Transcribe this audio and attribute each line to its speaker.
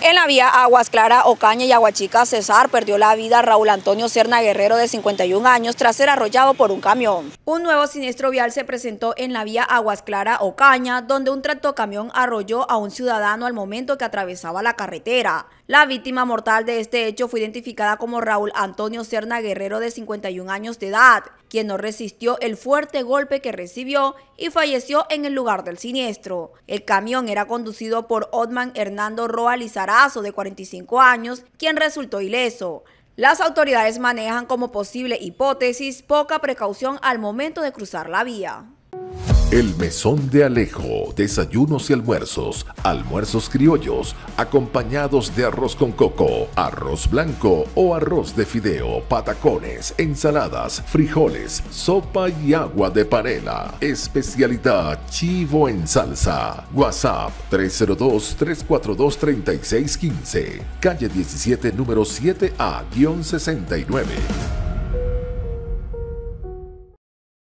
Speaker 1: En la vía Aguas Claras, Ocaña y Aguachica, Cesar, perdió la vida Raúl Antonio Serna Guerrero, de 51 años, tras ser arrollado por un camión. Un nuevo siniestro vial se presentó en la vía Aguas Claras, Ocaña, donde un tractocamión arrolló a un ciudadano al momento que atravesaba la carretera. La víctima mortal de este hecho fue identificada como Raúl Antonio Serna Guerrero, de 51 años de edad, quien no resistió el fuerte golpe que recibió y falleció en el lugar del siniestro. El camión era conducido por Otman Hernando Roa Lizarazo, de 45 años, quien resultó ileso. Las autoridades manejan como posible hipótesis poca precaución al momento de cruzar la vía.
Speaker 2: El Mesón de Alejo, desayunos y almuerzos, almuerzos criollos, acompañados de arroz con coco, arroz blanco o arroz de fideo, patacones, ensaladas, frijoles, sopa y agua de panela. Especialidad chivo en salsa. WhatsApp 302-342-3615. Calle 17, número 7A-69.